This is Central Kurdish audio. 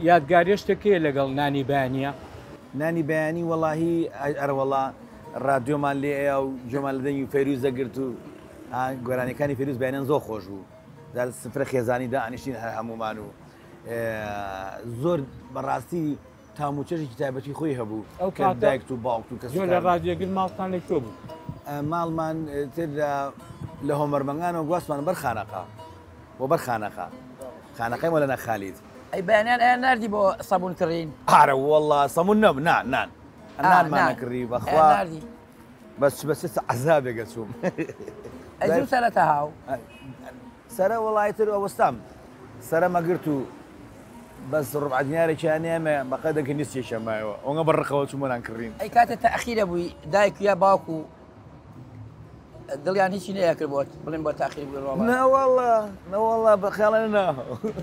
یادگاری شتێکەیە لەگەڵ نانی بەیانیە؟ نانی بەیانی وەڵاهی ئەرەوەڵا ڕادیۆمان لێ ئەیە و جۆمان لە دەنگی فێروز دەگرت و گۆرانەکانی فێروز بەیانیان زۆر خۆش بوو سفرە خێزانیدا ئەنیشتین هەر هەمومان و زۆر بەڕاستی تاموچەشێکی تایبەتی خۆی هەبوو ئەو دایک و باوک و کەس لە ڕادیۆگر ماڵتان لەکوێ بوو؟ ماڵمان تر لە هۆمەرمەنگانەوە گواستمان بەرخانەقا بۆ بەرخانەقا خانەقای مۆلەنا خالید ئەی بەیانیان ئەیان ناردی بۆ سەبوون کڕین؟ ئارە وەڵڵا سەمون نەبوو نان نانمان نەکڕی بەخوا بەس عەزابێک چووم ئەزوو سەرەتا هاو سەرە وەڵای تر ئەوەستام سەرە مەگرت و بەس ڕوبع دینارێکیان ئێمە بەقە دەکە نیستی شەمایەوە ئەوە بەڕقەوە چوومەلان کڕین. ئەی کاتە تەخیرە بووی دایک یا باوکو دڵیان هیچی نەیەکرد بۆت بڵێن بۆ تاخیر بووی ڕۆڵە؟ نەوەڵڵا بەخیاڵە نە